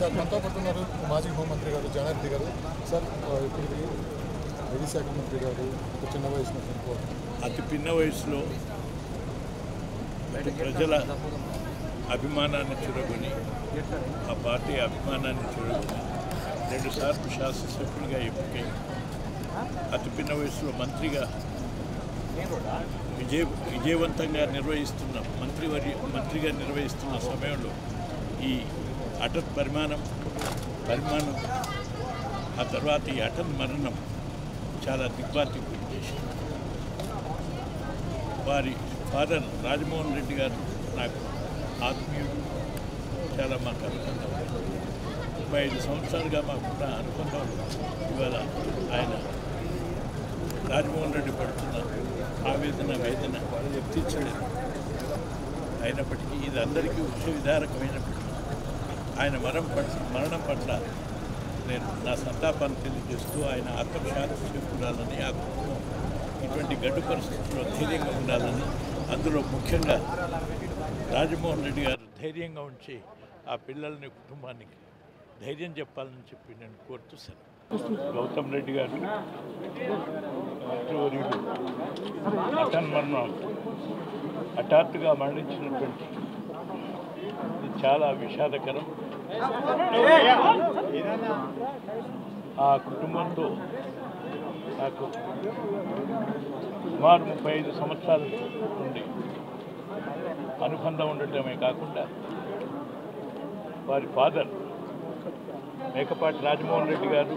Sir మనతో పడుతున్నారు మాజీ హోంమంత్రి గారు జనా రెడ్డి గారు. సార్ ఇప్పటికి రెడ్డి శాఖ మంత్రి గారు చిన్న వయసులో అతి పిన్న వయసులో ప్రజల అభిమానాన్ని చూరగొని ఆ పార్టీ అభిమానాన్ని చూరగొని 2 సార్లు శాసనసభ్యునిగా ఎంపికై అతి పిన్న వయసులో మంత్రిగా విజయవంతంగా నిర్వహిస్తున్న మంత్రిగా నిర్వహిస్తున్న సమయంలో ఈ హఠాత్ పరిమాణం ఆ తర్వాత ఈ హఠాత్ మరణం చాలా దిగ్భ్రాంతికి గురి చేసింది. వారి ఫాదర్ రాజమోహన్ రెడ్డి గారు నాకు ఆత్మీయుడు, చాలా మాకు అనుబంధం. 35 సంవత్సరాలుగా మాకున్న అనుబంధం ఇవాళ ఆయన రాజమోహన్ రెడ్డి పడుతున్న ఆవేదన వేదన తీర్చలేదు. అయినప్పటికీ ఇది అందరికీ విధారకమైనప్పటికీ ఆయన మరణం పట్ల నేను నా సంతాపాన్ని తెలియజేస్తూ ఆయన ఆత్మశాంతి చేకూరాలని, ఆ కుటుంబం ఇటువంటి గడ్డు పరిస్థితుల్లో ధైర్యంగా ఉండాలని, అందులో ముఖ్యంగా రాజమోహన్ రెడ్డి గారు ధైర్యంగా ఉంచి ఆ పిల్లల్ని కుటుంబానికి ధైర్యం చెప్పాలని చెప్పి నేను కోరుతున్నాను. గౌతమ్ రెడ్డి గారు మంత్రివర్యుడు మరణం హఠాత్తుగా మరణించినటువంటి ఇది చాలా విషాదకరం. ఆ కుటుంబంతో నాకు సుమారు 35 సంవత్సరాల నుండి అనుబంధం ఉండటమే కాకుండా వారి ఫాదర్ మేకపాటి రాజమోహన్ రెడ్డి గారు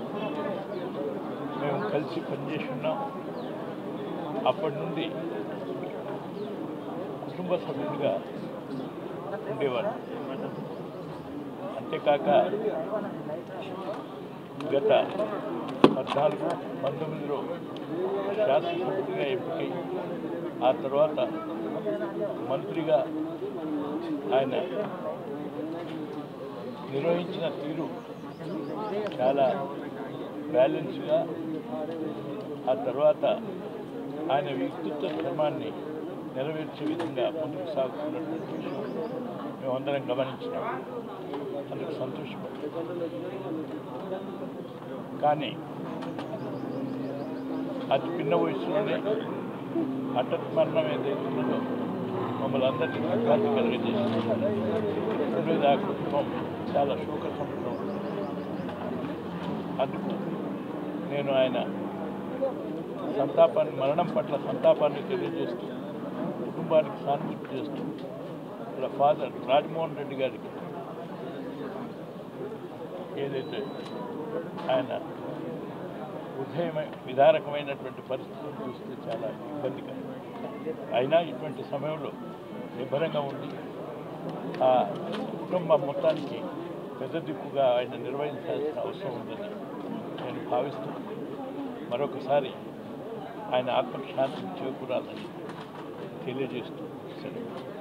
మేము కలిసి పనిచేసి ఉన్నాం. అప్పటి నుండి కుటుంబ సభ్యులుగా ఉండేవారు. అంతేకాక గత 14-19లో శాసనసభ్యుడిగా ఎంపికై ఆ తర్వాత మంత్రిగా ఆయన నిర్వహించిన తీరు చాలా బ్యాలెన్స్గా, ఆ తర్వాత ఆయన వ్యక్తిత్వ ధర్మాన్ని నెరవేర్చే విధంగా ముందుకు సాగుతున్నటువంటి విషయం మేమందరం గమనించినాం. అందుకు సంతోషపడ్డాం. కానీ అతి పిన్న వయసులోనే హఠాత్ మరణం ఏదైతే ఉన్నదో మమ్మల్ని అందరినీ విభ్రాంతి కలిగజేసింది. రెండోది ఆ కుటుంబం చాలా శోక సంపన్నం. అందుకు నేను ఆయన మరణం పట్ల సంతాపాన్ని తెలియజేస్తూ కుటుంబానికి సానుభూతి చేస్తూ ఇలా ఫాదర్ రాజమోహన్ రెడ్డి గారికి ఏదైతే ఆయన విధారకమైనటువంటి పరిస్థితులను చూస్తే చాలా ఇబ్బందికరం. అయినా ఇటువంటి సమయంలో నిబ్బరంగా ఉండి ఆ కుటుంబం మొత్తానికి పెద్ద దిక్కుగా ఆయన నిర్వహించాల్సిన అవసరం ఉందని నేను భావిస్తూ మరొకసారి ఆయన ఆత్మశాంతిని చేకూరాలని తెలియజేస్తూ సెలవు.